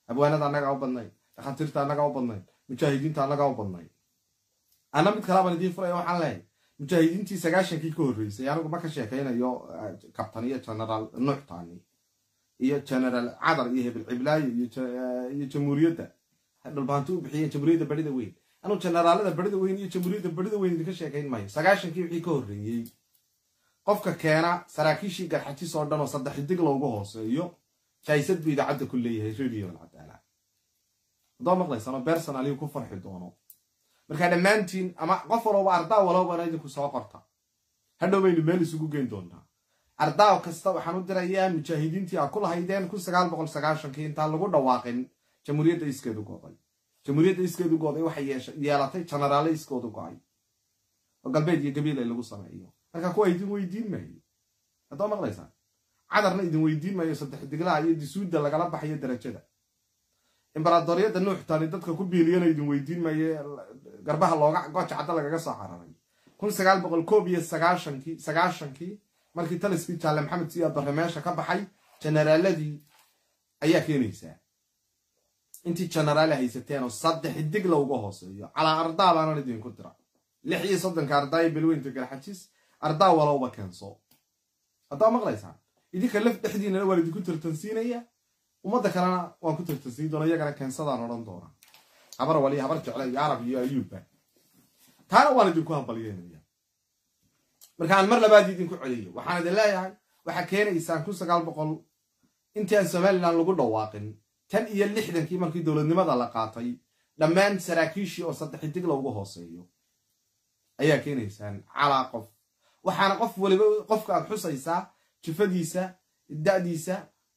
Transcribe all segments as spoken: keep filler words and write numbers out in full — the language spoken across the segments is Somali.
abwaanada annaga u badnayn dhakhaatiirta annaga u badnayn mujaahidiinta annaga u badnayn ana mid kala baan idiin furaya waxaan leeyahay mujaahidiintii sagaashankii ka horreysay anigu ma ka sheekaynayo kabtan iyo generaal nuux taani iyo generaal cadar iyo hebel ciblaayo iyo jamhuuriyadda dhulbaantu u bixiyeen jamhuuriyadda barida weyn anu generaalada barida weyn iyo jamhuuriyadda barida weyn idinka sheekayn maayo sagaashankii wixii ka horreeyey qofka keena saraakiishii garxajis oo dhan oo saddex xidig loogu hooseeyo jaysad buu idaacadda ku leeyahay radio alcadaala haddoo maqlaysano personaliyu ku farxi doono markaa dhammaantiin ama qof walooba ardaa walowbana idinku soo qorta hadhow baynu meel isugu geyn doontaa ardaa kasta waxaan u dirayaa mujaahidiintii aa ku lahaydeen kun sagaal boqol sagaashankii intaan lagu dhawaaqin jamhuuriyadda iskeedu go'day jamhuuriyadda iskeedu go'day waxay yeelatay generaale iskoodu go'ay oo galbeed iyo gabiil ay lagu sameeyo marka kuwa idin weydiin maayo haddoo maqlaysaan cadarna idin weydiin maayo saddex diglaha iyo disuudda lagala baxayo darajada imbaraadoriyadda nuux taani dadka ku biiliyana idin weydiin maayo garbaha looga gooja cadda lagaga soo cararay kun sagaal boqol koob iyo sagaashankii sagaashankii markii taliskii jaalle maxamed siyaad barre meesha ka baxay generaaladii ayaa keenaysaa intii generaale haysateen oo saddex dig looga hooseeyo calaa ardaa baanan idinku dira lix iyo soddonka ardaa iyo bilweynta garxajis ardaa walowba keenso haddaa maqlaysaan idinka laf dhexdiinana waan idinku tartansiinaya ummadda kalena waan ku tartansiin doona iyagana keensadaan odhan doona habar wali habar jecle iyo arab iyo ayuubba taana waan idinku hambalyeynaya markaan mar labaad idinku celiyo waxaan idin leeyahay waxaa keenaysaan kun sagaal boqol intii aan somaliland lagu dhawaaqin tan iyo lixdankii markii dowladnimada la qaatay dhammaan saraakiishii oo saddex dig loogu hooseeyo ayaa keenaysaan calaa qof waxaana qof waliba qofka aad xusaysaa jifadiisa da'diisa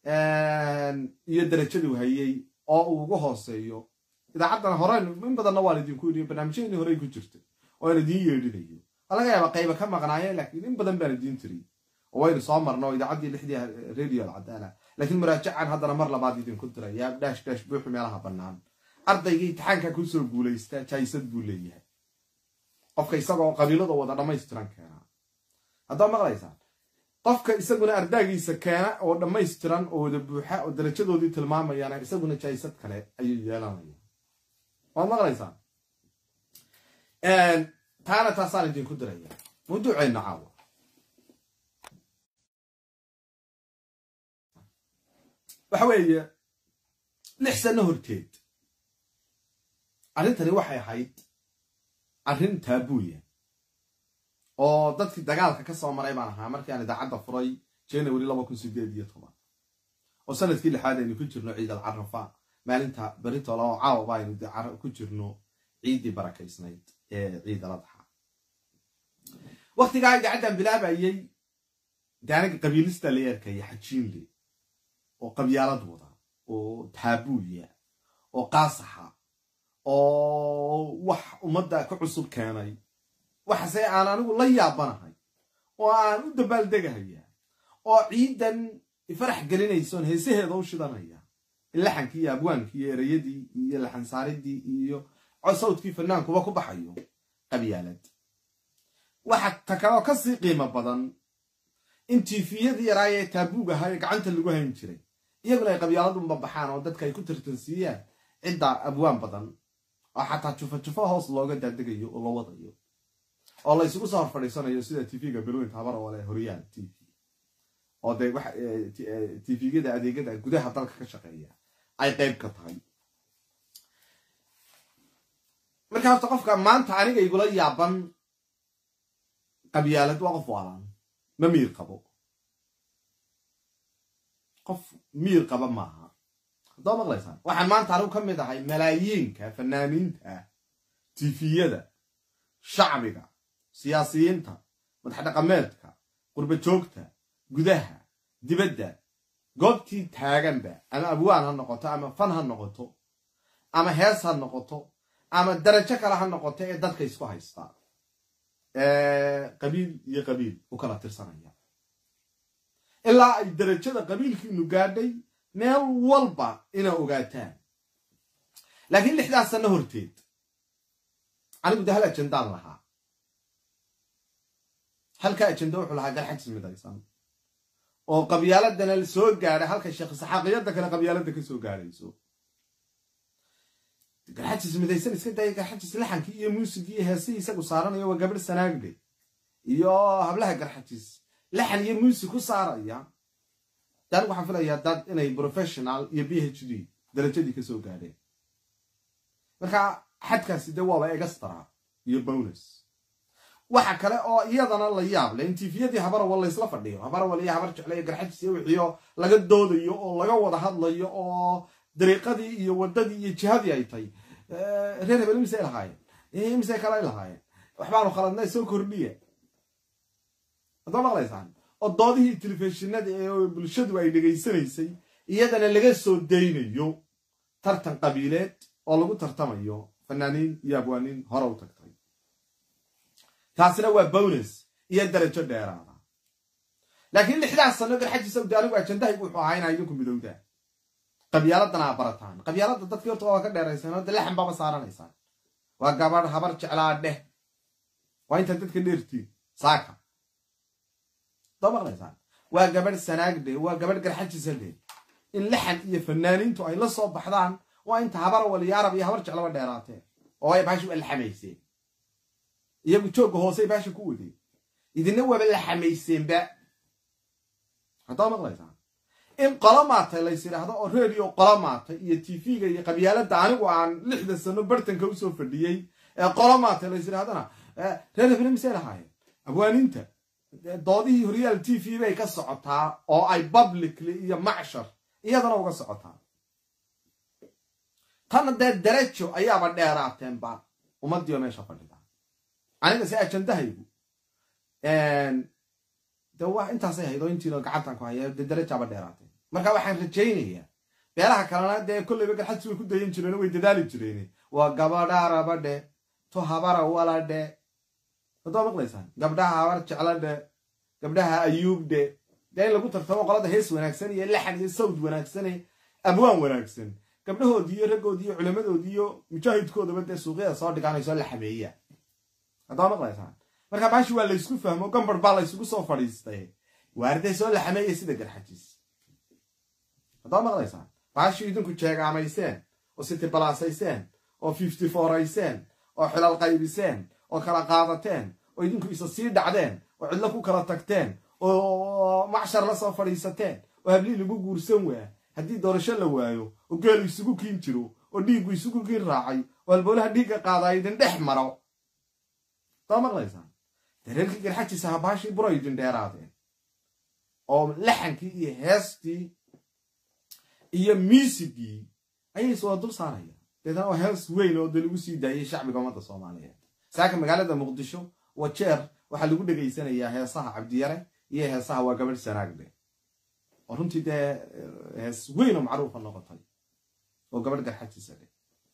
iyo darajadu hayay oo uu ugu hooseeyo idaacaddana horeen in badanna waan idinku yidhi barnaamijyadii horey ku jirtay oo aan idiin yeedhinayo laga yaaba qayba ka maqnaayeen laakiin in badan baan idiin tiri oo waynu soo marno idaacaddii lixdii radio alcadaala laakiin muraajacan haddana mar labaad idinku diraya dhaash dhaash buuxu meelaha bannaan ardayga imtixaanka kusoo guulaysta jaysad buu leeyahay qofka isagoo qabiilada wada dhammaystiran keena haddaa maqlaysaan qofka isaguna ardaagiisa keena oo dhammaystiran oo wada buuxa oo darajadoodii tilmaamayana isaguna jaysad kale ayuu yeelanaya waad maqlaysaan taana taasaan idinku diraya mawduuceenna caawa waxa weeye lix sano horteed arrintani waxay ahayd arrin taabuuya oo dadkii dagaalka ka soo maray baan ahaa markii aan idaacadda furay january laba kun sideed iyo toban oo sanadkii lixaad aynu ku jirno ciid alcarafa maalinta beritola oo caawa baynu ku jirno ciiddii barakaysnayd ee ciid aladxa waqtigaa idaacaddan bilaabayay daanaga qabiilista la arkaya xajiinle oo qabyaalad wada oo taabuuya oo qaasaxa oo wax ummadda ka cusub keenay waxase aan anigu la yaabanahay oo aan u dabaaldegahaya oo ciidan ifarax gelinaysoon heesaheeda u shidanaya laxankii iyo abwaankii iyo erayadii iyo laxansaaridii iyo cosawdkii fanaankuba ku baxayo qabyaalad waxa takao ka sii qiimo badan in tiifiyadii yaraayee taabuuga ahaa ee gacanta lagu hayn jiray iyaguna ay qabyaalad unba baxaan oo dadka ay ku tartansiiyaan cidda abwaan badan oo xataa jufa jufa hoos looga daadegayo oo loo wadayo oo la isugu soo hor fadhiisanayo sida tv-ga bilweynta habar wale horyaal t v oo dee wax tv-gada adeegyada gudaha dalka ka shaqeeya ay qayb ka tahay marka horta qofka maanta aniga igula yaaban qabyaalad waa qof waalan ma miir qabo qof miir qaba maaha haddoo maqlaysaan waxaan maanta anigu ka mid ahay malaayiinka fanaaniinta tifiyada shacbiga siyaasiyiinta madax dhaqameedka qurba joogta gudaha dibadda goobtii taaganba ama abwaan ha noqoto ama fan ha noqoto ama hees ha noqoto ama darajo kale ha noqoto ee dadka isku haysta qabiil iyo qabiil u kala tirsanaya ilaa ay darajada qabiilkiinu gaadhay meel walba inaa ogaataan laakiin lixdaas sano horteed anigu de hal ajendaan lahaa halka ajenda wuxuu lahaa garxajis midaysan oo qabyaaladana soo gaadhay halka sheekh saxaaqiyada kale qabyaalada ka soo gaadhayso garxajis midaysan iska day garxajis laxankii iyo muusigii iyo heesii isagu saaranayo waa gabadh sanaagde iyo hablaha garxajis laxan iyo muusig ku saaraya dan waxaan filayaa dad inay professional iyo PhD darajadii ka soo gaadheen marka xadkaasi de waaba extra iyo bonus waxa kale oo iyadana la yaab leh intifiyadii habar wala isla fadhiyo habar wala iyo habar jeclay garxajis iyo wixiyo laga doodayo oo laga wada hadlayo oo dariiqadii iyo wadadii iyo jihadii ay tay reer hebel mise lahaayeen ee mise kala lahaayeen waxbaanu khaladnay soo kordhiye hadda maqlaysaan oo doodihii telefishinada ee bulshadu ay dhageysanaysay iyadana laga soo deynayo tartan qabiileed oo lagu tartamayo fanaaniin iyo abwaaniin hore u tagtay taasina waa bonus iyo darajo dheeraada laakiin lixdaas sano garxajis oo daaligu ajandahay wuxuu ahaa inay idinku midowdaan qabyaaladana barataan qabyaalada dadkii horta waa ka dheeraysan oo laxan baba saaranaysan waa gabadh habar jeclaadhe waa inta dadka dheertii saaka dabaqaysan waa gabadh sanaagde waa gabadh garxajisade in laxan iyo fanaaniintu ay la soo baxdaan waa inta habar wal yaarab iyo habar jeclaba dheeraatee oo ay baashi u laxamayseen iyagu joog hoose baashi ku waday idina waba laxamayseen ba hadda maqlaysan in qalamaatay la yiraahdo oo radio qalamaatay iyo T V-ga iyo qabyaalada anigu aan lixda sano bartanka u soo fadhiyay ee qalamaatay la yiraahdana reer film seelahay abwaaninta doodihii Horyal T V bay ka socotaa oo ay publicly iyo macshar iyadana uga socotaa tan dad darajo ayaaba dheeraateen ba umadiyo meesha fadhida aniga si ajandahaygu een dawa intaas ay haydo intii gacantan ku hayay darajo ba dheeraatay marka waxaan rajaynayaa beelaha kalena de kulliba garxajis way ku dayin jireen way dadaali jireen waa gabadha rabadhe to habara walade hadda maqlaysan gabdhaha habar jeclade gabdhaha ayuubde day lagu tartamo qolada hees wanaagsan iyo laxan iyo sawd wanaagsan abwaan wanaagsan gabdhahoodii iyo ragoodii iyo culimadoodii iyo mujaahidkoodaba de suuqyada soo dhiganayso la xameeya hadda maqlaysan marka baashi waa la isku fahmo gambar baa la isugu soo fadhiistay waarday soo la xameeyay sida garxajis hadda maqlaysan baashi idinku jeegaameyseen oo city balaasaysen oo fifty four ayseen oo xilal qaybiseen oo kala qaadateen oo idinku isa sii dhacdeen oo cidla ku kala tagteen oo macshar la soo fadhiisateen oo habli lagu guursan waa hadii doorasho la waayo oo geel isugu kiin jiro oo dhiigu isugu kiin raacay oo alboolaha dhiiga qaaday idin dhex maro taa maqlaysan dareerkii garxajis ah baashi buraydin dheeraadeen oo laxankii iyo heestii iyo muusigii ayay soo dul saarayaan deedana waa hees weyn oo lagu sii daayay shacbiga ummadda Soomaaliyeed saaka magaalada Muqdisho wajeer waxa lagu dhageysanayaa heesaha Cabdiyare iyo heesaha waa gabadh sanaagde oo runtii de hees weyn oo macruuf noqotay oo gabadh garxajis ah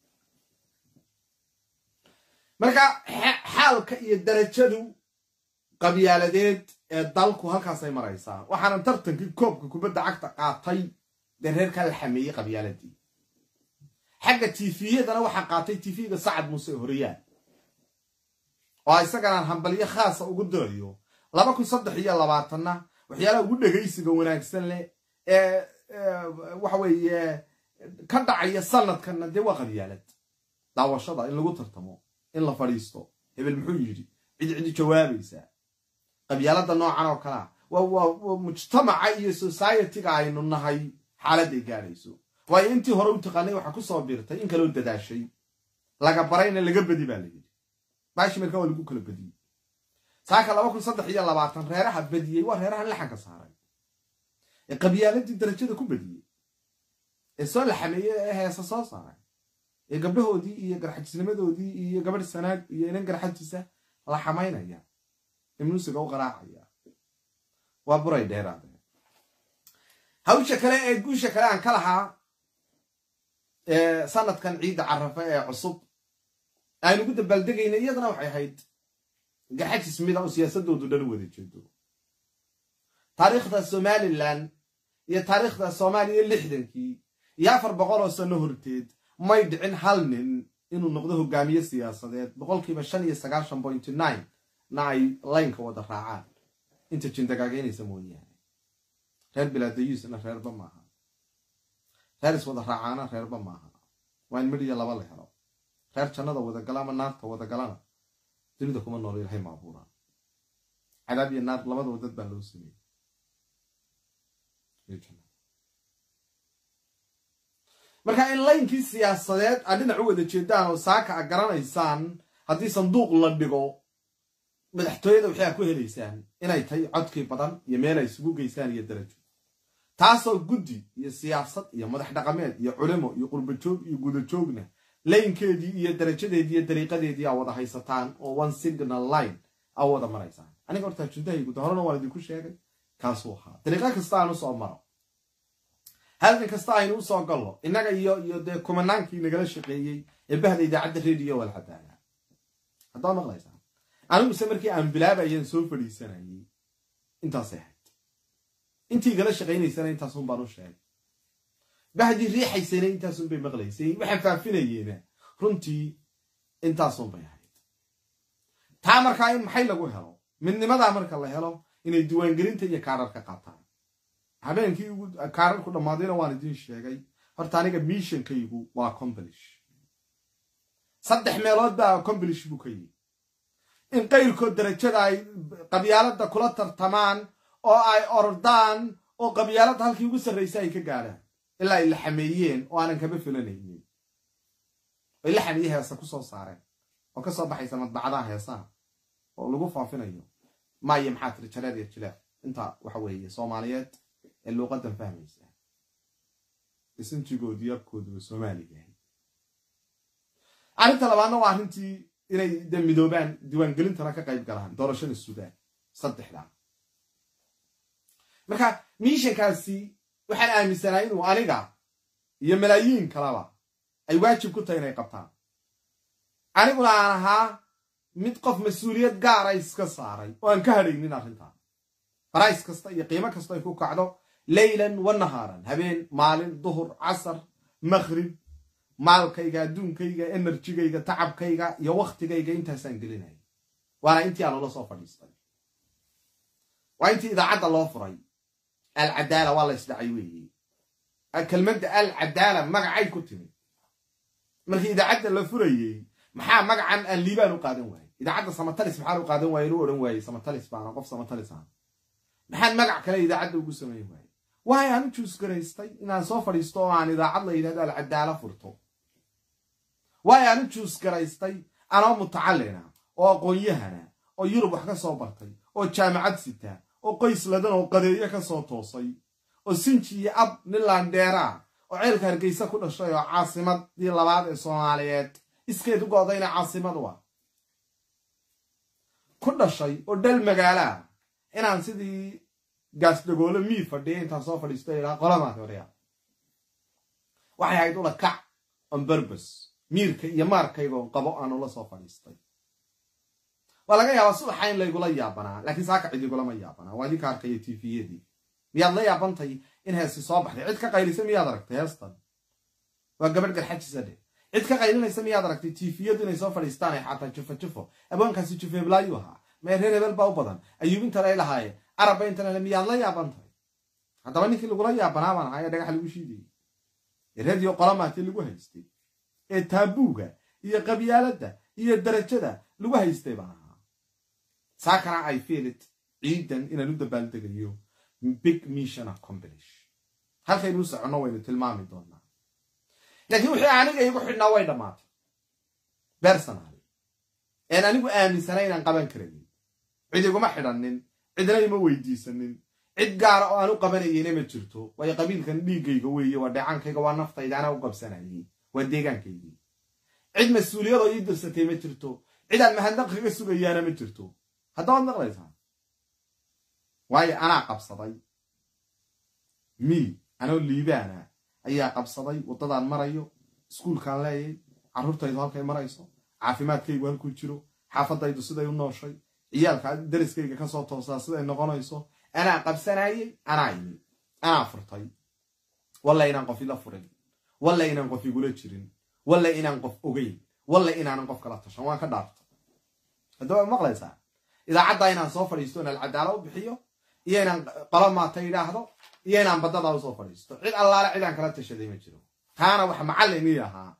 marka xaalka iyo darajadu qabyaaladeed ee dalku halkaas ay maraysaa waxaan tartankii koobka kubadda cagta qaatay reerka la xameeyay qabyaaladii xagga T V-yadana waxa qaatay T V-ga Sacad Muuse Horyal oo isagana hambaliye khaas ugu dooyo laba kun saddex iyo labaatan na waxyaalaha ugu dhageysiga wanaagsan leh ee waxa weeye ka dhacaya sanadkan de waa qabyaalad daawashada in lagu tartamo in la fariisto hebel muxuu yiri cid cid jawaabaysa qabyaalada noocan oo kala waa mujtamaca iyo society-ga aynu nahay xaalad ay gaarayso way intii hore u taqaanay waxa ku soo biirtay in kala dadaashay laga barayna laga badi baa laga baashi markaa lagu kala badiyay saaka laba kun saddex iyo labaatan reeraha badiyay waa reeraha laxanka saaray ee qabyaaladii darajada ku badiyay ee soo la xameeyay ee heesa soo saaray ee gabdhahoodii iyo garxajisnimadoodii iyo gabadh sanaag iyo inan garxajisa la xamaynaya imnusiga u qaraacaya waa buray dheeraad hawsha kale ee guusha kale aan ka lahaa ee sanadkan ciid Carafa ee cusub aynu ugu dabaldegayna iyadana waxay ahayd garxajis mida oo siyaasadoodu dhan wada jeedo taariikhda Somaliland iyo taariikhda Soomaaliya lixdankii iyo afar boqol oo sano horteed may dhicin hal nin inuu noqdo hogaamiye siyaasadeed boqolkiiba shan iyo sagaashan point nine na ay laynka wada raacaan inta jindagaagaynaysa mooyaane reer bilaadayisna reerba maaha reer is wada raacaana reerba maaha waa in midhiya laba la helo reer jannada wada gala ama naarta wada galana dunida kuma nool ilaahay ma abuura cadaab iyo naar labada wadad baa loo sameeyay marka in laynkii siyaasadeed aad dhinac u wada jeedaan oo saaka a garanaysaan haddii sanduuq la dhigo madaxtooyada waxay ku helaysaan inay tahay codkii badan iyo meel ay isugu geysaan iyo darajo taasoo guddi iyo siyaasad iyo madax dhaqameed iyo culimo iyo qurba joog iyo guda joogna laynkeedii iyo darajadeedii iyo dariiqadeedii aa wada haysataan oo one signal line aa wada maraysaan aniga horta jundahaygu da horena waan idinku sheegay kaasuu ahaa dariiqo kasta aan usoo maro halkan kasta aynu usoo gallo innaga iyo iyo dee kumanaankii nagala shaqeeyey ee bahda idaacadda radio wal cadaala haddaad maqlaysaan aniguse markii aan bilaabayeen soo fadhiisanayay intaasay ahayd intii gala shaqaynaysana intaasun baan u sheegay bahdii riixaysayna intaasun bay maqlaysay waxaan faafinayeena runtii intaasun bay ahayd taa markaa in maxay lagu helo midnimadaa marka la helo inay diiwaangelinta iyo kaarar ka qaataan habeenkii ugu kaararku dhammaadayna waan idiin sheegay horta aniga missionkaygu waa accomplish saddex meelood baa accomplish buu ka yimi in qayrkood darajada ay qabyaaladda kula tartamaan oo ay ordaan oo qabyaaladda halkii ugu sarraysay ay ka gaadhaan ilaa ay la xameeyeen oo aanan kaba filanaynin ay la xameeye heesa ku soo saareen oo ka soo baxaysa madbacadaha heesaha oo lagu faafinayo maayo maxaa tiri jaleed iyo jileec inta waxa weeye soomaaliyeed ee luuqadan fahmaysa isinjigood yarkoodu Soomaaliga yahay arrinta labaadna waa arrintii inay midoobaan diiwaangelintana ka qayb galaan doorashada Suudaan saddexda marka missionkaasi waxaan aaminsanahay inuu aniga iyo malaayiin kalaba ay waajib ku tahay inay qabtaan aniguna aan ahaa mid qof mas'uuliyad gaar ah iska saaray oo aan ka hadhaynin arrintan price kasta iyo qiimo kasta ay ku kacdo laylan wa naharan habeen maalin duhur casar maghrib maalkayga adduunkayga enerjigayga tacabkayga iyo waqtigayga intaasaan gelinay waana intii aan ula soo fadhiistay waa intii idaacadda loo furay alcadaala waa la isdhacay weeye kelmadda alcadaala magacay ku timi markii idaacadda la furayey maxaa magacan aan liibaan u qaadan waayey idaacadda samatalis maxaa u qaadan waayey inuu odhan waayey samatalis baana qof samatalis ah maxaan magac kale idaacadda ugu samayn waayey waay aan u juus garaystay inaan soo fadhiisto oo aan idaacad la yidhahdo alcadaala furto waay aan u juus garaystay anoo mutacallina oo aqoon-yahana oo yurub wax ka soo bartay oo jaamacad sita oo qoys ladan oo qadeeyo ka soo toosay oo sinji iyo ab nin laandheera oo ceelka Hargeysa ku dhashay oo caasimadii labaad ee Soomaaliyeed iskeed u go'dayna caasimad waa ku dhashay oo dal magaala inaan sidii gaas dagoolo mii fadhiyo intaan soo fadhiisto ilaa qolama horiya waxay ahayd ula kac on purpose miirka iyo maarkayga oo qabo aan ula soo fadhiistay waa laga yaabaa subaxa in laygula yaabanaa laakiin saaka cid igulama yaabanaa waa idinka arkaya tviyadii miyaad la yaabantay in heesi soo baxday cid ka qaylisa miyaad aragtay heestan waa gabadh garxajisa dhe cid ka qaylinaysa miyaad aragtay tviyadu inay soo fadhiistaan ay xataa jufo jufo abwaankaasi jufeeblaayu ahaa mee reer hebel baa u badan ayuub intan ay lahaayeen arabba intan le miyaad la yaabantahay haddaba ninkii lagula yaabanaa baan ahaa ee dhagax lagu shiidayay ee radiyo qolamaati lagu haystay ee taabuuga iyo qabyaaladda iyo darajada lagu haystay baan ahaa saakana I feel it ciidan inaan u dabaaldegayo big mission accomplish halkaynu u soconno waynu tilmaami doonaa laakiin wixii aniga igu xidhnaa way dhammaatay personally een anigu aaminsanay inaan qaban karin cid iguma xidhanin cidna ima weydiisanin cid gaar oo aan u qabanayeen ma jirto way qabiilkan dhiigayga weeye waa dhacankayga waa naftayda ana u qabsanayay waa deegaankayga cid mas'uuliyad oo ii dirsatay ma jirto cid aan mahadnaq kaga sugayaana ma jirto haddaad maqlaysaa waayo anaa qabsaday mi anoo liibaana ayaa qabsaday waddadaan marayo iskuulkaan leeyay carruurtaydu halkay marayso caafimaadkaygu halkuu jiro xaafadaydu siday u nooshay ciyaalka dariskayga ka soo toosaa siday noqonayso anaa qabsanayay anaa yimi anaa furtay walla inaan qof ila furin walla inaan qof igula jirin walla inaan qof ogeyn walla inaanan qof kala tashan waan ka dhaartay haddaba maqlaysaa idaacadda inaan soo fadhiisto inaan alcadaala u bixiyo iyo inaan qolo maata yidhaahdo iyo inaan baddadaa usoo fadhiisto cid allaale cidaan kala tashaday ma jiro taana wax macallin ii ahaa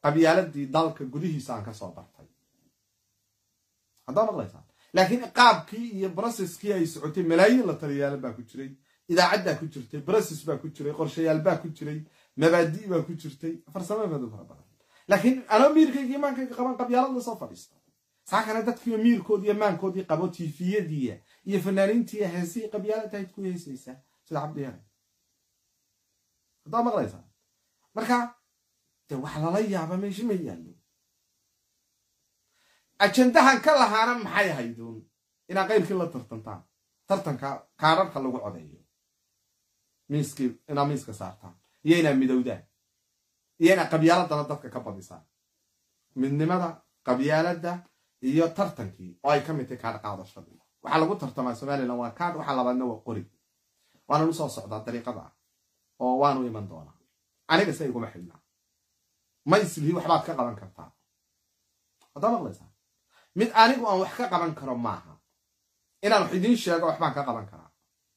qabyaaladii dalka gudihiisa aan ka soo bartay haddaan maqlaysaan laakiin qaabkii iyo processkii ay socotay malaayiin la taliyaal baa ku jiray idaacadda ku jirtay process baa ku jiray qorshayaal baa ku jiray mabaadi' baa ku jirtay farsamo fadu fara badan laakiin ana miirkayga iimaankayga qaban qabyaalad la soo fadhiista saakana dadkii miirkoodii iyo maankoodii qabo tiifiyadii iyo fanaaniintii heesii qabyaalad ay ku heesaysaa sida cabdiyare haddaan maqlaysaan marka de wax lala yaaba meesha ma yaallo ajandahan ka lahaana maxay hayduun inaa qayrkii la tartantaan tartanka kaararka lagu codeeyo miiskii inaa miiska saartaan iyo inaa midowdaan iyo inaa qabyaaladana dadka ka badisaan midnimada qabyaaladda iyo tartankii oo ay ka mid tahay kaadh qaadashadii waxaa lagu tartamaa somalilan waa kaadh waxaa labaadna waa qori waana u soo socdaa dariiqada oo waanu iman doonaa aniga se iguma xidhnaa ma islihii waxbaad ka qaban kartaa haddaa maqlaysaa mid anigu aan wax ka qaban karo maaha inaan wax idiin sheego waxbaan ka qaban karaa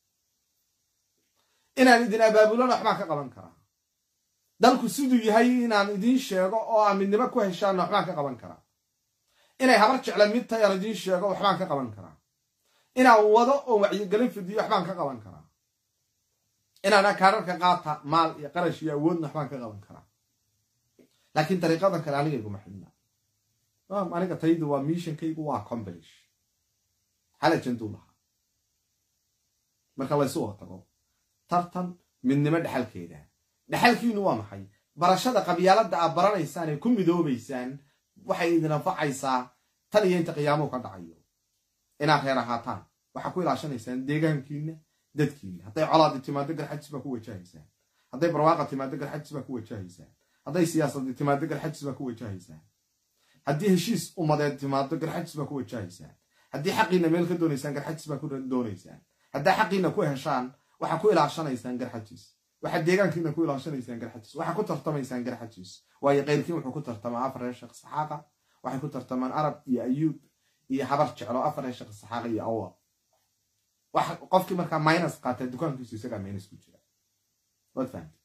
inaan idin abaabulana waxbaan ka qaban karaa dalku siduu yahay inaan idiin sheego oo aan midnimo ku heshaana waxbaan ka qaban karaa inay habar jecla mid tahay aan idiin sheego waxbaan ka qaban karaa inaan wado oo wacyigelin fidiyo waxbaan ka qaban karaa inaan kaararka qaata maal iyo qarash iyo awoodna waxbaan ka qaban karaa laakiin dariiqadan kale aniga iguma xidhnaa aniga taydu waa missionkaygu waa accomplish hal ajanduu lahaa marka laysu wada tago tartan midnimo dhexalkeeda dhexalkiinu waa maxay barashada qabyaaladda aad baranaysaan ee ku midoobaysaan waxay idin anfacaysaa tan iyo inta qiyaamuhu ka dhacayo inaad reer ahaataan waxaa ku ilaashanaysaan deegaankiina dadkiina hadday colaadi timaado garxajis baa ku wajahaysaan hadday barwaaqa timaado garxajis baa ku wajahaysaan hadday siyaasadi timaado garxajis baa ku wajahaysaan haddii heshiis umadeed timaado garxajis baa ku wajahaysaan haddii xaqiina meel ka doonaysaan garxajis baa ku doonaysaan haddaa xaqiina ku heshaan waxaa ku ilaashanaysaan garxajis waxaa deegaankiina ku ilaashanaysaan garxajis waxaa ku tartamaysaan garxajis waayo qayrkiin wuxuu ku tartamaa afar reer sheekh saxaaqa waxay ku tartamaan arab iyo ayuub iyo habar jeclo afar reer sheekh saxaaqa iyo awa wax qofkii markaa minus qaatay dukaankiisu isagaa minus ku jira waad fahamtay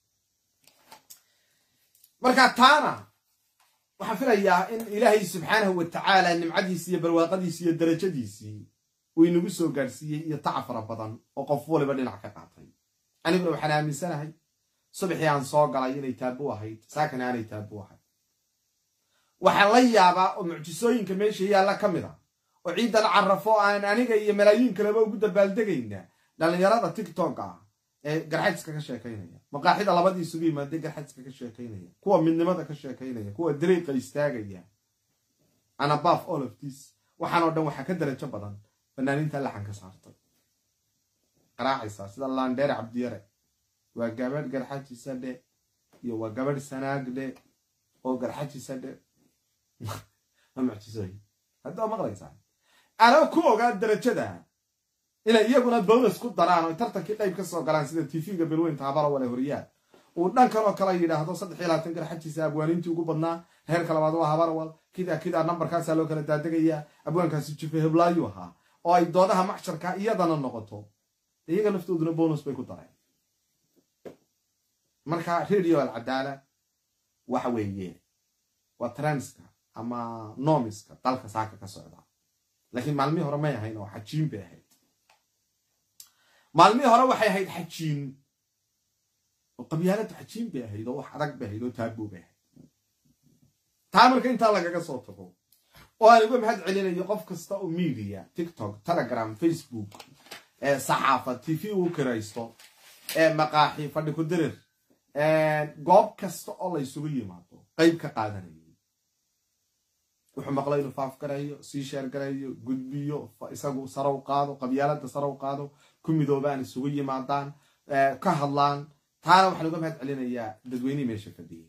marka taana waxaan filayaa in ilaahay subxaanahu watacaala nimcadiisii iyo barwaaqadiisii iyo darajadiisii uu inagu soo gaadhsiiyey iyo taca fara badan oo qof waliba dhinac ka qaatay aniguna waxaan aaminsanahay subaxii aan soo galay inay taabo ahayd saakana aanay taabo ahayd waxaan la yaabaa oo mucjisooyinka meesha yaalla ka mid a oo ciidan carafo aan aniga iyo malaayiin kaleba ugu dabaaldegaynaa dhallinyarada tiktok ah ee garxajiska ka sheekaynaya maqaaxida labadii isugu yimaadee garxajiska ka sheekaynaya kuwa midnimada ka sheekaynaya kuwa dariiqa istaagaya ana above all of this waxaan oo dhan waxaa ka darajo badan fanaaniinta laxan ka saartay qaraacaysaa sida laandheere cabdiyare waa gabadh garxajisa dhe iyo waa gabadh sanaag dhe oo garxajisa dhe ma mucjisooyin haddaa maqlaysaa anaa ku ogaa darajada inay iyaguna bonus ku daraan oo tartankii qayb ka soo galaan sida tv-ga bilweynta habara wala horyaal uu dhankan oo kale yidhaahdo saddex iyo labaatan garxajiisa abwaaniintii ugu badnaa reerka labaad waa habarawal kidaa kidaa nambarkaasaa loo kala daadegaya abwaankaasi jife heblaayu ahaa oo ay doodaha macsharka iyadana noqoto iyaga laftooduna bonus bay ku dareen marka radio alcadaala waxa weeye waa transka ama nomiska dalka saaka ka socda laakiin maalmihii hore may ahayn oo xajiin bay ahayd maalmihii hore waxay ahayd xajiin oo qabyaaladu xajiin bay ahayd oo wax adag bay ahayd oo taabuu bay ahayd taa marka intaa lagaga soo tago oo aan uga mahad celinayo qof kasta oo media tiktok telegram facebook ee saxaafad tv uu kiraysto ee maqaaxi fadhi ku dirir ee goob kasta oo la isugu yimaado qayb ka qaadanayo wuxuu maqlay inuu faaf garayo sii sheer garayo gudbiyo isagu sarow qaado qabyaalada sarow qaado ku midoobaan isugu yimaadaan ka hadlaan taana waxaan uga mahad celinayaa dadweynihii meesha fadhiyay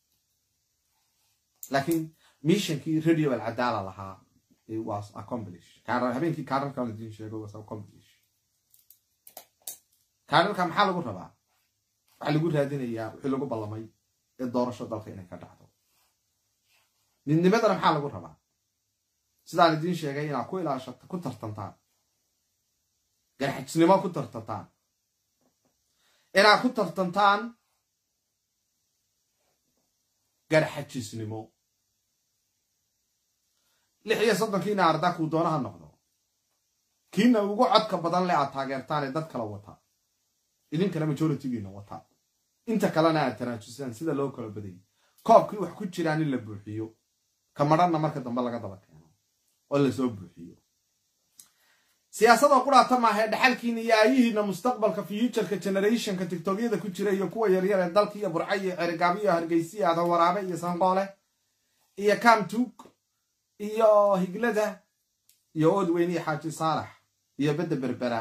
laakiin missionkii radio alcadaala lahaa it was accomplished habeenkii kaararka la diin sheego was accomplished kaararka maxaa lagu rabaa waxaa lagu raadinayaa wixii lagu ballamay ee doorasho dalka inay ka dhacdo midnimadana maxaa lagu rabaa sidaan idiin sheegay inaad ku ilaashato ku tartantaan garxajisnimo ku tartantaan inaad ku tartantaan garxajisnimo lix iyo soddon kiina ardaa ku doonaha noqdo kiina ugu codka badan leh aad taageertaan dad kala wata idin kala majority-giina wata inta kalena aad tanaajusaan sida loo kala baday koobkii wax ku jiraan in la buuxiyo kamarana marka dambe laga daba keeno oo la soo buuxiyo siyaasadda quraata ma aha dhaxalkiina iyo aayihiina mustaqbalka future-ka generation-ka tiktokyada ku jira iyo kuwa yaryar ee dalka iyo burcay iyo Cerigaabi iyo Hargeysa iyo Waraabe iyo Sanqoole iyo Kamtuk iyo Higlada iyo Odweyne Xaaji Saalax iyo Badda Berbera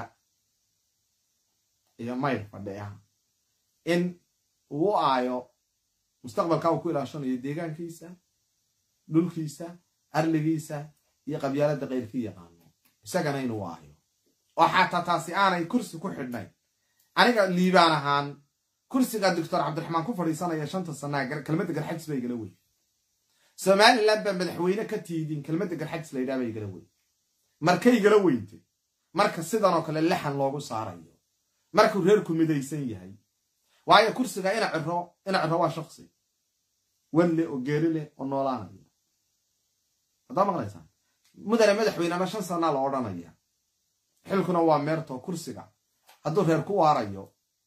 iyo Mayl fadhiya in uu aayo mustaqbalka uu ku ilaashanayo deegaankiisa dhulkiisa arligiisa iyo qabyaalada qeyrkii yaqaano isagana inuu aayo oo xataa taasi aanay kursi ku xidhnay aniga liibaan ahaan kursiga doctor Cabdiraxmaan ku fadhiisanaya shanta sano kelmadda garxajis bay gala wey Somaliland baa madaxweyne ka tiidin kelmadda garxajis la yiraahdo ay gala wey markay gala weynte marka sidan oo kale laxan loogu saarayo markuu reerku midaysan yahay waayo kursiga ina ciro ina ciro waa shakhsi walle oo geerile oo noolaanaya hadaba maqlaysan mudane madaxweynaha shan sano la oranaya xilkuna waa meerto kursiga hadduu reer ku waarayo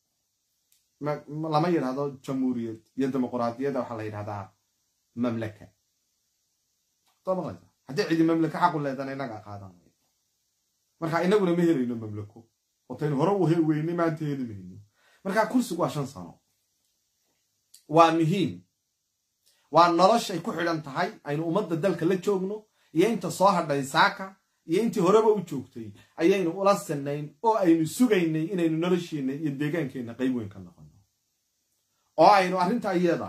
lama yiraahdo jamhuuriyad iyo dimuqraadiyadda waxa la yiraahdaa mamlaka hadaba maqlaysan haddii cidi mamlaka xaq u leedahay inaga qaadanayo marka inaguna ma helayno mamlako oo taan hore u hel weynay maanta helayno marka kursigu waa shan sano waa muhiim waa nolosha ay ku xidhan tahay aynu ummadda dalka la joogno iyo inta soo hadhay saaka iyo intii horeba u joogtay ayaynu ula sanayn oo aynu sugaynay inaynu nolosheena iyo deegaankeena qayb weyn ka noqono oo aynu arrinta iyada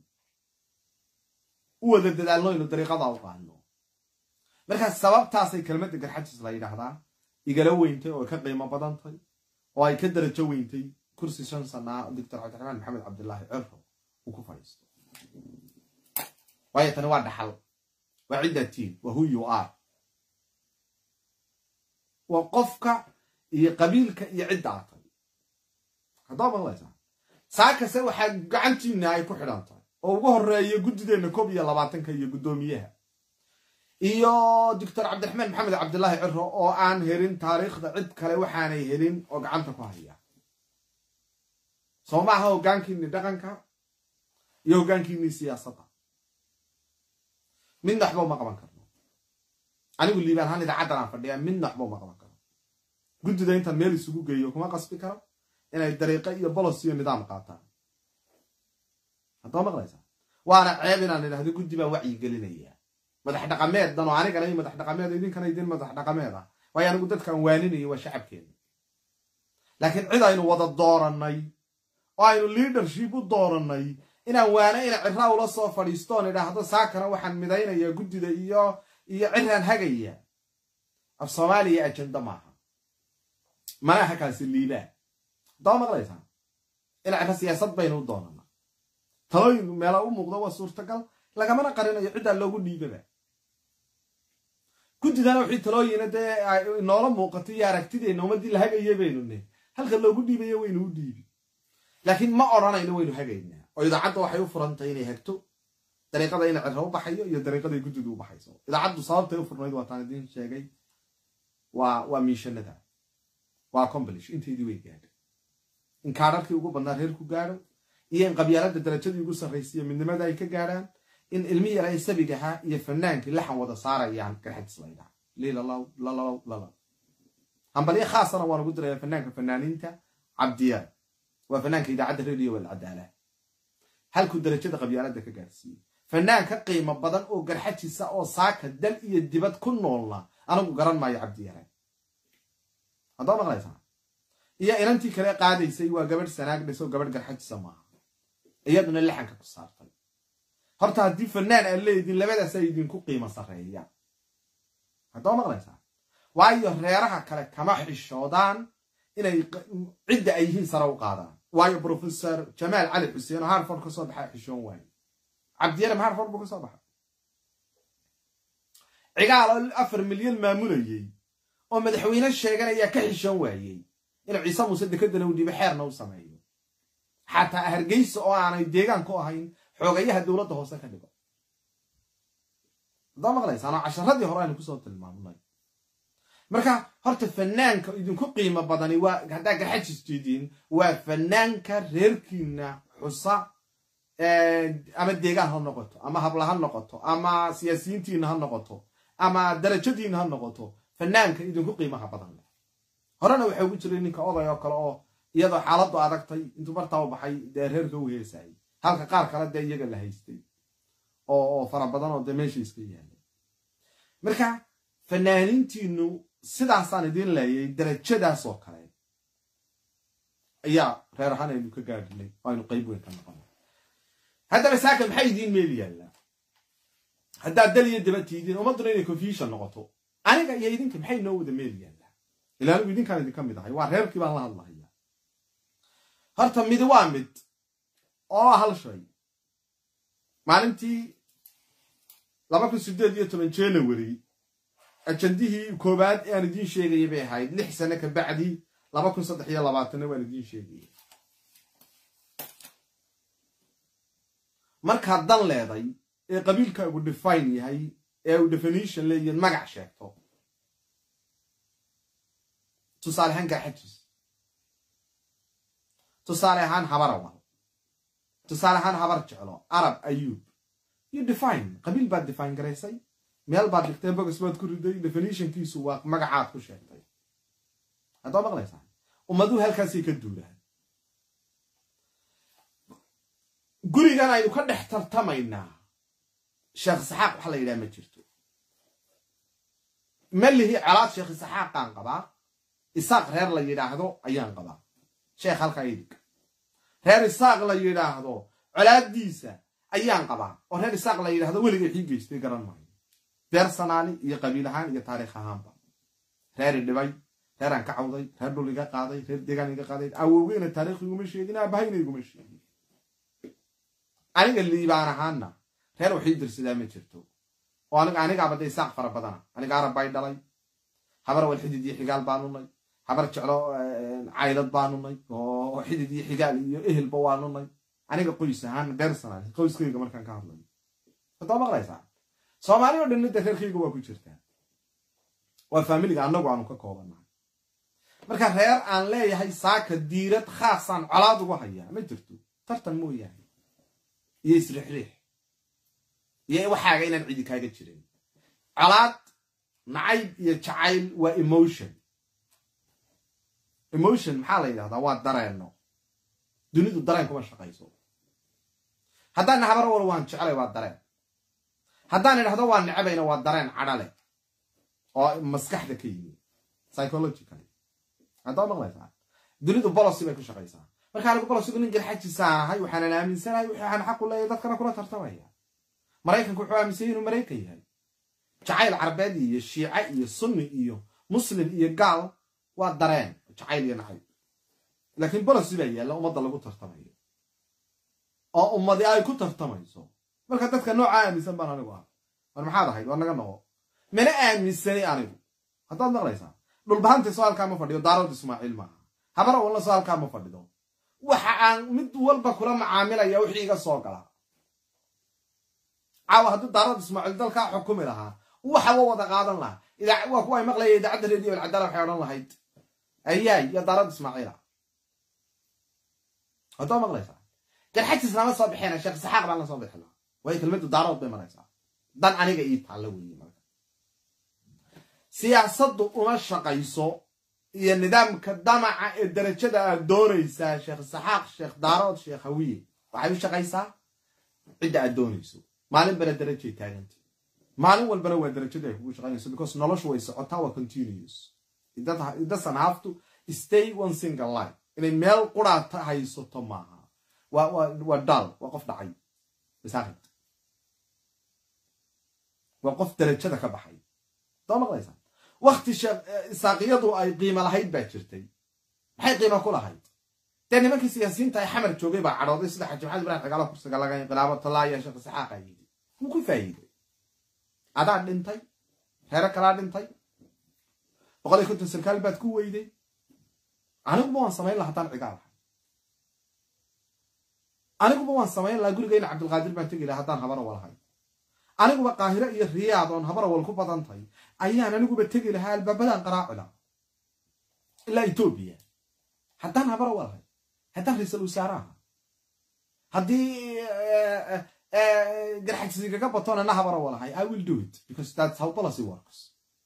u wada dadaalno inuu dariiqada u qaadno marka sababtaasay kelmadda garxajis la yiraahdaa igala weyntay oo ka qiimo badan tahay oo ay ka darajo weyntay kursi shan sano doctor Cabdiraxmaan Maxamed Cabdullaahi Cirro uu ku fadhiisto waayo tan waa dhaxal waa ciidatiin waa who you are waa qofka iyo qabiilka iyo cidda aad tahay hadaba maqlaysaa saakase waxa gacantiina ay ku xidhan tahay oo ugu horeeyo gudideena koob iyo labaatanka iyo gudoomiyaha iyo doctor Cabdiraxmaan Maxamed Cabdullaahi Cirro oo aan herin taariikhda cid kale waxaanay helin oo gacanta ku haya Soomaha hoggaankiina dhaqanka iyo hoggaankiina siyaasadda min dhaxbo ma qaban karno anigu liibaan han idaacadda aan fadhiya min dhaxbo ma qaban karno gudida inta meel isugu geeyo kuma qasbi karo inay dariiqo iyo policy iyo nidaam qaataan hadaba maqlaysaa waana ceeb inaan idhaahdo gudi baa wacyi gelinaya madax dhaqameed dan oo aniga leeyahay madax dhaqameed idin kana idin madax dhaqameed ah way anigu dadkan waaninayo waa shacabkeena laakiin cid aynu wada dooranay oo aynu leadership u dooranay inaan waana ina Cirro ula soo fadhiistoon idhaahdo saakana waxaan midaynaya gudida iyo iyo Cirran hagaya af Soomaaliya ajenda maaha maaha kaasi liibaan hadaba maqlaysaa ina Cirro siyaasad baynu u doonana talooyin meela u muuqdo waa suurtagal lagamana qarinayo cidda loogu dhiibaba gudidana wixii talooyina dee noola muuqatay iyo aragtideena ummadii la hagayay baynu ne halka loogu dhiibayo waynu u dhiibi laakiin ma oranayno waynu hagaynaa oo idaacadda waxay u furantay inay hagto dariiqada ina Cirro u baxayo iyo dariiqada gudidu u baxayso idaacaddu sababtay u furnayd waa taan idin sheegay waa waa miishanada waa accomplish inteedii way gaadhay in kaararkii ugu badnaa reerku gaadho iyo in qabyaalada darajadii ugu sarraysiyo midnimada ay ka gaadhaan in ilmi yar ay sabigaha iyo fanaankii laxan wada saarayaan garxajis la yidhaahdo liilalaw lalaw lalaw hambaliyo khaasana waan ugu dirayaa fanaanka fanaaniinta cabdiyar waa fanaanka idaacadda radio wal cadaalad halku darajada qabyaalada ka gaarsiiyay fanaan ka qiimo badan oo garxajisa oo saaka dal iyo dibad ku noolna anagu garan maayo cabdiyar hadaba maqlaysaa iyo inantii kale qaadaysay waa gabadh sanaag dhiso gabadh garxajisa maaha iyaduna laxanka ku saartay horta haddii fanaan aan leedin labadaas ay idinku qiimo sarreeyaan hadaba maqlaysaa waayo reeraha kale kama xishoodaan inay cidda ay yihiin sare u qaadaan waayo professor Jamaal Cali Xuseen oo Harvard ka soo baxay xishoon waay cabdiyar Harvard buu ka soo baxay cigaal afar milyan maamulayay oo madaxweyne sheeganaya ka xishoon waayay inuu Ciise Muuse dekadana u dhiibay xeerna u sameeyo xataa Hargeysa oo aanay deegaan ku ahayn xogayaha dawladda hoose ka dhigo dama qaleys ana casharadii hore aynu ku soo tilmaamnay marka horta fanaanka idinku qiimo badani waa hadaa garxajistiidin waa fanaanka reerkiina xusa ee ama deegaan ha noqoto ama habla ha noqoto ama siyaasiyiintiina ha noqoto ama darajadiina ha noqoto fanaanka idinku qiimaha badan horena waxa ugu jiray ninka oday oo kale oo iyadoo xaaladdu adagtay intuu martaa u baxay dee reerka u heesay halka qaar kale dee iyaga la haystay oo fara badan oo demeesha iska yaalay marka fanaaniintiinu sidaasaan idin leeyay darajadaas oo kale ayaa reer ahaan aynu ka gaadhnay oo aynu qayb weyn ka noqonay haddaba saaka maxay idiin meel yaallaa haddaad dal iyo daba tiidin ummadduna inay confusion noqoto aniga iyo idinka maxay noo wada meel yaallaa ilaa anigu idinkaan idinka mid ahay waa reerkii baan la hadlahaya horta mid waa mid oo hal shay maalintii laba kun sideed iyo toban January ajandihii koobaad ee aan idin sheegay bay ahayd lix sano ka bacdi laba kun saddex iyo labaatan waan idin sheegay marka dan leeday ee qabiilka ugu define yahay ee uu definition leeyahay magac sheegto tusaale ahaan garxajis tusaale ahaan habarawa tusaale ahaan habar jeclo arab ayub you define qabiil baad define garaysay meel baad dhigtay bogas baad ku riday definitionkiisu waa magacaad ku sheegtay hadda maqlaysaa ummadu halkaasay ka duulaan gurigan aynu ka dhex tartamaynaa sheekh saxaaq waxa la yidhaha ma jirto malihi calaad sheekh saxaaqaan qabaa isaaq reer la yidhaahdo ayaan qabaa sheekh halkaa idig reer isaaq la yidhaahdo colaadiisa ayaan qabaa oo reer isaaq la yidhaahdo weligay xii geystay garan maayo beersanaani iyo qabiil ahaan iyo taariikh ahaanba reer dhibay reer aan ka cawday reer dhul iga qaaday reer deegaan iga qaaday awowgeena taariikh iguma sheegin aabahayna iguma sheegin aniga liibaan ahaana reer waxii dirsadaa ma jirto oo aniga aniga baday isaaq fara badana aniga arab bay dhalay habar wal xidid iyo xigaal baanu nay habar jeclo caylad baanu nay oo xidid iyo xigaal iyo ehelba waanu nay aniga qoys ahaan beersanaani qoyskayga markaan ka hadlayo hadda maqlaysaa Soomaali oo dhanna reerkayga waa ku jirtaa waa familiga anagu aanu ka koobanahay marka reer aan leeyahay saaka diirad khaasan colaad ugu haya ma jirto tartan mooyahay iyo isrixrix iyo waxaaga inaan cidi kaaga jirin colaad nacayb iyo jacayl waa emotion emotion maxaa la yidhahdaa waa dareeno dunidu dareen kuma shaqayso haddaan habar wal waan jeclay waa dareen haddaan idhahdo waa nacabayna waa dareen cadhale oo maskaxda ka yimi psychologically hadda maqlaysaa dunidu policy bay ku shaqaysaa marka anigu policygu nin garxajiisaan ahay waxaan aaminsanahay waxaan xaq u leeyahay dadkana kula tartamaya maraykanku wuxuu aaminsan inuu maraykan yahay jacayl carbeed iyo shiica iyo sunni iyo muslim iyo gaal waa dareen jacayl iyo nacayb laakiin policy baa yaalla ummadda lagu tartamayo oo ummadi ay ku tartamayso marka dadka nooca aaminsan baan anigu ah war maxaad ahayd war naga noqo mana aaminsanay anigu haddaad maqlaysaa dhulbahanta su'aalkaa ma fadhiyo daarood ismaaciil maaha habara walla su'aalkaa ma fadhido waxa aan mid walba kula macaamilaya wixii iga soo gala caawa haddii daarood ismaaciil dalkaa xukumi lahaa waxa waa wada qaadan lahaa idaa waa kuwa ay maqlayay idaacadda radio alcadaala waxay odhan lahayd ayaay iyo daarood ismaaciila haddaad maqlaysaa garxajisna ma soo bixina sheekh saxaaq baan la soo bixinaa way kelmaddu daarood bay maraysaa dan aniga ii taalla weeye marka siyaasaddu uma shaqayso iyo nidaamka damaca ee darajada aad doonaysaa sheekh saxaaq sheekh daarood sheekh hawiye waxay u shaqaysaa cidda aad doonayso maalin bana darajay taagantay maalin walbana waa darajada ay kugu shaqaynayso because noloshu way socotaa waa continuous it doesn't have to stay one single life inay meel quraata haysato maaha waa waa waa dal waa qof dhacay bisaaqid waa qof darajada ka baxay doo maqlaysaa waqti saaqiyadu ay qiimo lahayd baa jirtay maxay qiimo ku lahayd dee nimankii siyaasiyiinta ay xamar joogay baa cadhooday sida xaji maxamed ibrahim xagaalo kursiga laga inqilaabo talaaya sheekh saxaaq ay yidhi wuu ku faa'iiday adaa dhintay reero kalaa dhintay boqol iyo konton sarkaal baad ku weyday anigu ma waan samayn lahaa haddaan cigaal ahay aniguba waan samayn lahaa gurigayna cabdilqaadir baan tegi lahaa haddaan habara walahay aniguba qaahiro iyo riyaad oon habara wal ku badan tahay ayaan aniguba tegi lahaa albaabadaan qaraaci lahaa ilaa Itoobiya haddaan habara walahay haddaan ra'iisul wasaaraha haddii garxajsiga ka batona na habara walahay I will do it because that's how policy works.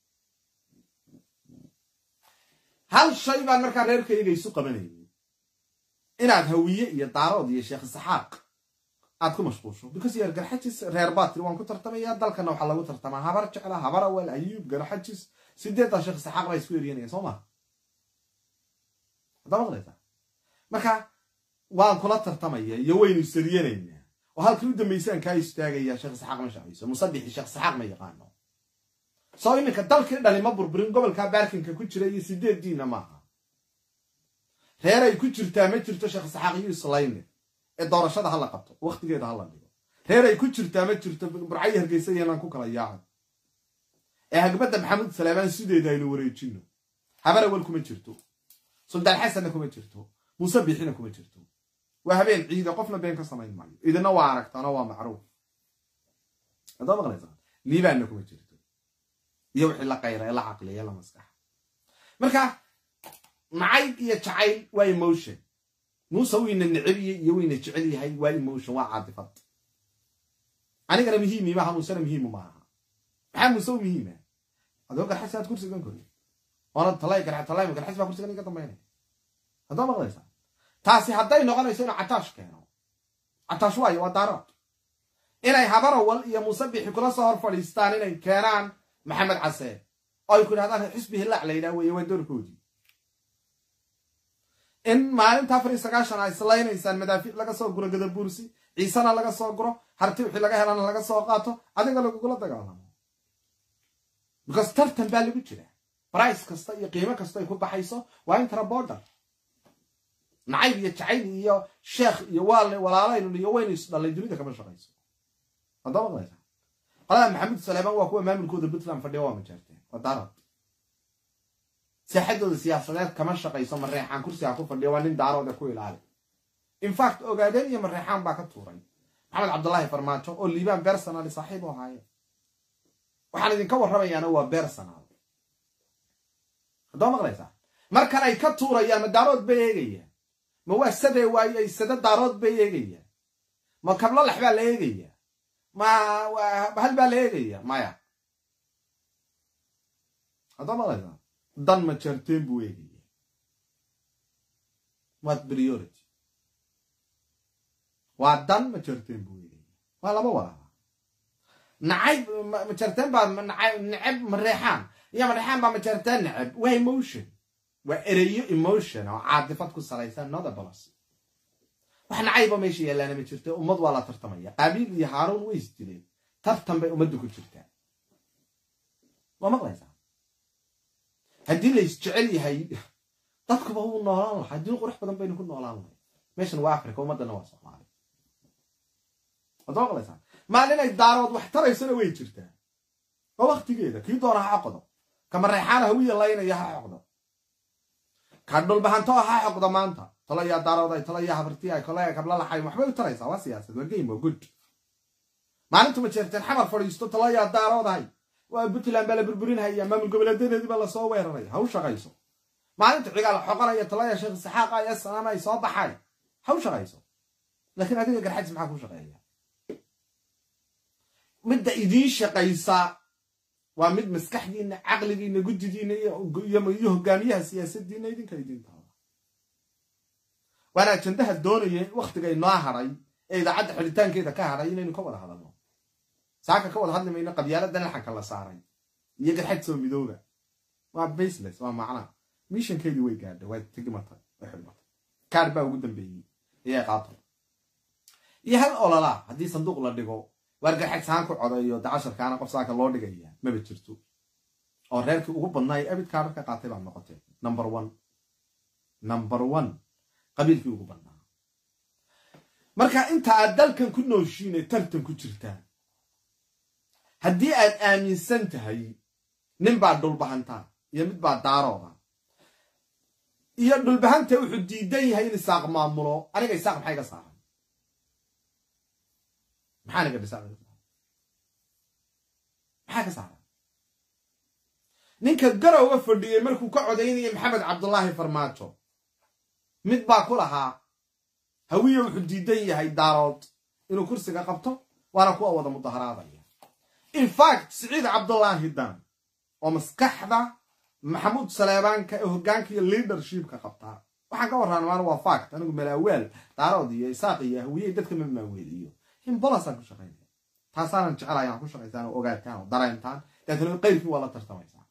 hal shay baan markaa reerkayga isu qabanayay inaad hawiye iyo daarood iyo sheekh saxaaq aad ku mashquusho because yar garxajis reer baatri waan ku tartamaya dalkana waxa lagu tartamaa habar jecla habar awal ayub garxajis sideeda sheekh saxaaq la isku yeerinaya Soomaa hadaba marka waan kula tartamaya iyo waynu sariyeynayna oo halkii u dambeysaan ka istaagaya sheekh saxaaq ma shaqayso musabbix sheekh saxaaq ma yaqaano soo iminka dalkii dhalima burburin gobolka baarkinka ku jira iyo sideediina maaha reer ay ku jirtaa ma jirto sheekh saxaaq iyo islaayne ee doorashada hala qabto waqtigeeda hala dhigo reer ay ku jirtaa ma jirto burcay hargeysa inaan ku kala yaaco ee hagbada maxamed salaaman sideeda aynu wareejino habara wal kuma jirto sultan xasan kuma jirto musabbixina kuma jirto waa habeen ciida qofna been ka samayn maayo idina waa aragtana waa macruuf hadaba maqlaysaa liibaana kuma jirto iyo wixii la qayra la aqliya la maskax marka macayb iyo jacayl waa emotion muuse wayna nicbiye iyo wayna jecel yahay waa emotion waa caadifad aniga muhiim ma aha muuse muhiim ma aha maxaa muuse muhiim ah adoo garxasaad kursigan kori ona talay garxa talay garxas baa kursigan ka dambeeyay hadaba maqlaysaa taasi hadday noqonayso in cataash keeno cataash waa waa daarad inay habara wal iyo musabbix kula soo hor fadhiistaan inay keenaan محمد عسى أو يكون هذا حسبه الله علينا ويودر كودي إن ما أنت فريق سكاشنا إسرائيل إنسان مدافع لقى صور جرا جد بورسي عيسانا لقى صور جرا هرتي وحي لقى هلانا لقى صور قاته هذا قالوا كقولة تقالهم because ترتم بالي بتشره برايس كستا يقيمة كستا يكون بحيسه وين ترى بوردا نعيب يتعين يا شيخ يوال ولا على إنه يوين يصل للدنيا كمان شقيسه هذا ما غيره قال محمد سليمان وهو امام الكود البتلان فديوا ما جرتين ودارد سيحدد السياسات كمان شقيسو مريحان كرسي اكو فديوا نين دارود كو ilaali in fact ogaadeen iyo marreexaan baa ka tuuray maxamed cabdullaahi farmaajo oo liibaan personal saaxiib oo haye waxaan idin ka warramayaana waa personal hadoo maqlaysaa markan ay ka tuurayaan madaarood bay eegayaan ma waa sadee waayay sada daarood bay eegayaan ma kablo laxbaa la eegayaan ما هل بالهيجية مايا هذا ما لازم ضن ما تشرتين بويجية what priority وضن ما تشرتين بويجية ولا ما ولا نعيب ما تشرتين بعد نعيب نعيب من ريحان يا من ريحان بعد ما تشرتين نعيب و emotion و إريو emotion أو عاطفة كل سلايسان نادا بلاس waxna cayba meeshii yeelana ma jirto ummad wala tartamaya qabiil iyo haaruun way isdileen tartan bay ummaddu ku jirtaa waa maqlaysaa haddii la isjecel yahay dadku ba uu noolaan lahaa haddii qurux badan baynu ku noolaan lahay meeshan waa Afrika ummadana waa Soomaali waa maqlaysaa maalin ay daarood wax taraysana way jirtaa oo waqtigeeda kii doona ha aqodo kama reexana hawiye laynaya ha aqodo ka dhul bahanto ha aqodo maanta طلع يا دارود أي طلع يا حبرتي أي كلا يا قبل الله حي محبوب ترى يسوى سياسة والجيم وجود ما أنتم تشرتين حمر فريستو طلع يا دارود هاي وبتلان بلا بربرين هاي أمام القبلتين هذي بلا صوّر رأي هو شغيسو ما أنت عقال حقنا يا طلع يا شيخ السحاق يا السلام يا صاب حي هو شغيسو لكن هذا يقدر حد معكم شغية مد إيدين شقيسا ومد مسكح دين عقل دين جد دين يوم يهجميها سياسة دين يدين كيدين تها وانا جندها الدونية وقت جاي ناهري إذا عد حلتان كذا كهري إنه كبر هذا النوع ساعة كبر هذا من قبيلة ده نحكي الله صاري يجي حد سوي بدوره ما بيسلس ما معنا ميشن كيدي ويجاد وتجمعته وحلمته كاربا وجودن بيه هي قاطر يهل ولا لا هدي صندوق لا دغو warga xig saan ku codayo dacashar kaana qof saaka loo dhigaya ma ba jirto oo reerkii ugu badnaay abid kaarka qaatay baa noqotay number one number one qabiilkii ugu badnaa marka inta aad dalkan ku nooshiinay tartan ku jirtaan haddii aad aaminsan tahay nin baa dhulbahanta iyo mid baa daarooda iyo dhulbahanta wuxuu diidan yahay in isaaq maamulo aniga isaaq maxay ka saaran محانا قد ساعة محاكا ساعة نينك قرأ وفردي مركو كعوديني محمد عبد الله فرماتو مد باكلها هوية وحديدية هاي دارود إنه كرسي قبطه وانا كوا وضع مظاهرات in fact سعيد عبد الله هدان ومسكحدا محمود سليمان كهجانك leadership كقبطها waxaan ka warran waan waa fact anigu malaaweel daarood iyo isaaq iyo hawiyay dadka ma maaweeliyo in balasan ku shaqeynaa taasaan jecelahay aan ku shaqeysaan oo ogaataan oo dareentaan dadku qeyrkii wala tartamaysaa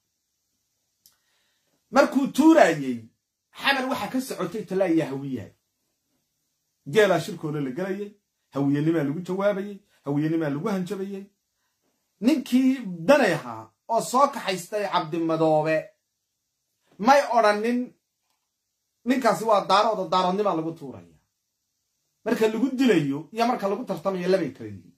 markuu tuurayay xamar waxa ka socotay talaayaa hawiyay geela shirkooda la galayay hawiyanima lagu jawaabayay hawiyanima lagu hanjabayay ninkii danayha oo soo kaxaystay Cabdi Madoobe may oranin ninkaasi waa daarooda daaradnima lagu tuuraya marka lagu dilayo iyo marka lagu tartamayo labay kala yihiin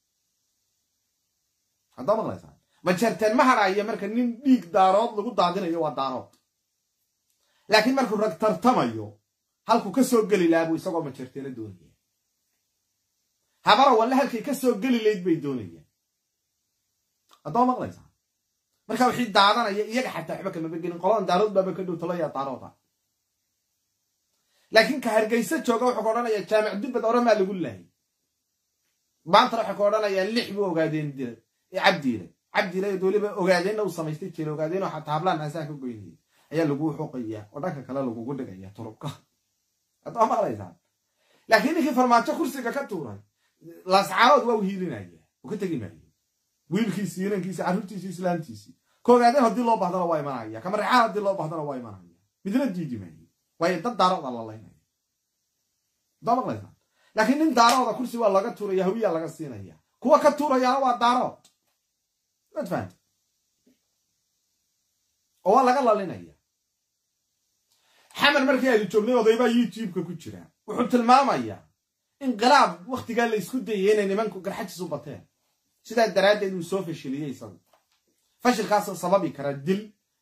hadda ma qalaysaan ma jarteen ma harayo marka nin dhiig daarood lagu daadinayo waa daarood laakiin marka rag tartamayo halku ka soo gali laabo isagoo ma jarteen doonaya habara wala halkii ka soo gali leed bay doonayaan hadda ma qalaysaan marka wixii daadanaya iyaga xataa waxba kama begelin qolaan daarood baba ka dhow talaya daarooda لكن كهرجيسة جوجا وحكورنا يا جامع دبت أورا ما لقول له بانتر حكورنا يا اللي حبوا وقاعدين دير عبدي عبدي لا يدولي وقاعدين لو سميستي كيلو وقاعدين وحتى هبلان عساك وقيني هي لقوه حقية وذاك كلا لقوه قد جاية تركه أطعم على إذا لكن إيه فرماتش كرسي ككتورة لا سعاد ووهيلنا هي وكنت جمالي ويل كيسيرن كيس عرفتي كيس لانتيسي كل قاعدين هدي الله بحضر واي معايا كمان رعاة هدي الله بحضر واي معايا بدنا تيجي جمالي way dad daarood Allah leeyahay daba qaleeysan laakiin nin daarood kursi waa laga tuuraya hawiya laga siinaya kuwa ka tuuraya waa daarood ma fahant oo laga lalinaya xamal markii ay joognay odayba YouTube-ka ku jira wuxuu tilmaamaya inqilaab waqtiga la isku dayay inay nimanku garxajisu bateen sida daraadeed uu soo fashiliyay isagu fashilkaas sababi kara dil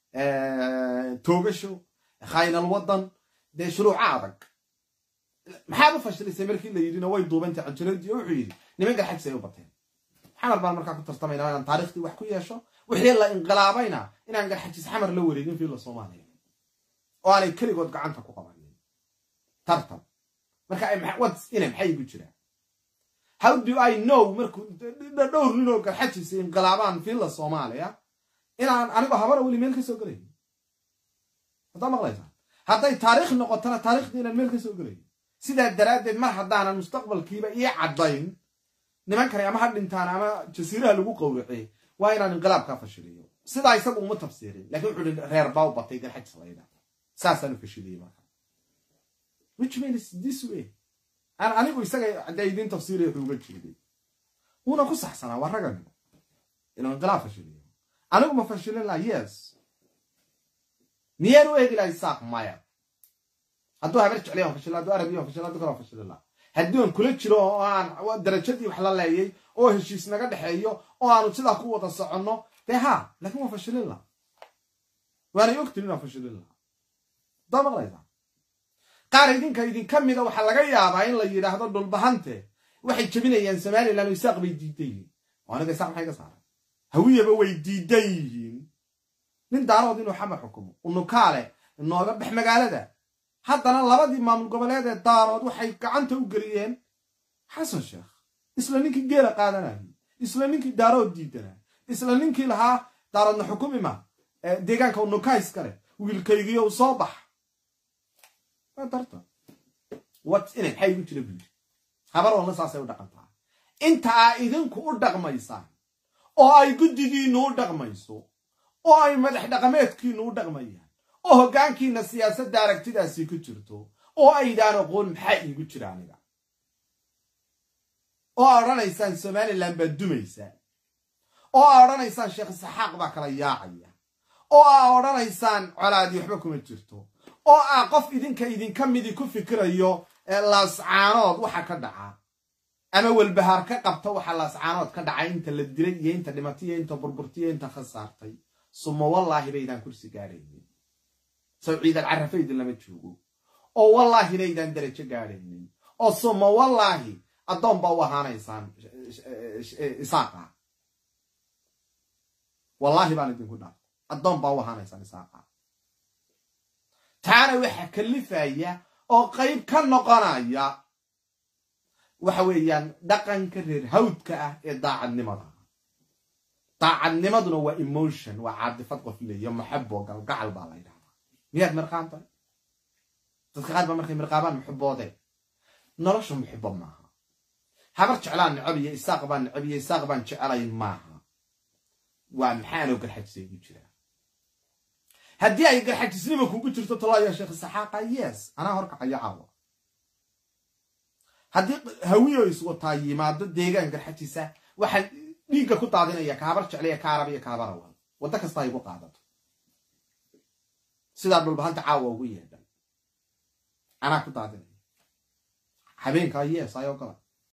ee toogasho khayna alwadan ده شروع عادك محابة فشل يسمر كي اللي يدينا ويدو بنت عجلدي وحيدي نمنقل حد سيوبطين حمر بان مركا كنت ترتمينا عن تاريختي وحكو ياشو وحيلا الله انقلابينا إنا انقل حد حمر لوريدين في الله صومالي واني كلي قد قعنتك وقبانين ترتم مركا اي محوات إنا محي بجرا how do I know مركو دور نينو انقل حد انقلابان في الله صومالي إنا أنا بحبار أولي ميلكي سوقلين هذا مغليزان هذا تاريخ نقطنا تاريخ دين الملك سوقري سيدا الدراد ما حدانا المستقبل كيبا إيه عضين نمان كان يا حد انتان أما جسيرها لقو قورعي وين انقلاب كافشليه سيدا يسبقوا متفسيرين لكن يقول غير باو بطيق الحج صغيرة ساسا نفشليه ما which means this way أنا أنا أقول يساقي عدايدين تفسيري يقول بجيدي هنا قصة حسنا ورقم إنه انقلاب فشليه أنا أقول ما فشلين لا يس نيرو إيه لا يساق مايا هدو هبرش عليهم فشل هدو عربيهم فشل هدو كلام فشل الله هدوهم كل شيء عن درجتي وحلال ليه أو هالشيء سنقد حيو أو عنو تلا قوة الصعنة تها لكن ما فشل الله وأنا يقتلنا فشل الله ده ما غيره قاردين كايدين كم إذا وحلا جاي بعين اللي يراه دول بهانته واحد شبينا ينسمعني لأنه يساق بيديتين وأنا ده يساق حاجة صار هوية بوي ديدين من دارو دينو حما حكمه إنه كاره إنه ربح مقالة ده حتى أنا لبدي ما من قبلات الدارو وحي كعنته وقريين حسن شيخ إسلامينك جيلا قادنا إسلامينك دارو ديدنا إسلامينك لها دارو حكومي ما ديجان كونه كايس كره ويلكيجيه وصباح ما درته وات إنك حي بيجي لبلي خبر والله ساسة ودقنتها أنت إذن كودق ما يسان أو أي جدي نودق ما يسو أو أي مدح دقمت كي نودق ما يه أو كان كي السياسة داركتي ده سيكتشرتو أو أي دار قول محي يكتشرانيها أو أرانا إنسان سمالي لم بدو ميسان أو أرانا إنسان شيخ السحاق بكرة ياعية أو أرانا إنسان على دي يحبكم الجرتو أو أقف إذن كإذن كم إذن كفي كريو لاسعانات وحا كدعا أما والبهار كقبطة وحا لاسعانات كدعا إنت للدرية إنت لماتية إنت بربرتية إنت خسارتي ثم والله بيدان كرسي قارين سوعيد العرفيد لما تشوفوا أو والله بيدان درجة قارين أو ثم والله addoon baa u ahaanaysaan isaaqa wallaahi baan idinku dhaaf addoon baa u ahaanaysaan isaaqa taana waxa kalifaya oo qayb ka noqonaya waxa weeyaan dhaqanka reer hawdka ah ee daacadnimada daacadnimaduna waa emotion waa caadifad qof leeyo maxabo galgacal baa la yidhahdaa miyaad mirqaanta dadka qaar baa markay mirqaabaan muxuboodeen nolosha muxubo maaha habar jeclaan necab iyo isaaq baan necab iyo isaaq baan jecelay maaha waa maxaanoo garxajisay ugu jiraa haddii ay garxajisnima kugu jirto talaayaa sheekh saxaaqa yes anaa horkacaya caawa haddii hawiyo iswataa yimaado deegaan garxajisa waxaan dhiigga ku daadinaya kaabar jeclaya kaarab iyo kaabarawan waddo kasta ay ugu qaadato sidaa dhulbahanta caawa ugu yeedhan anaa ku daadinaya habeenkaa yes ayoo gala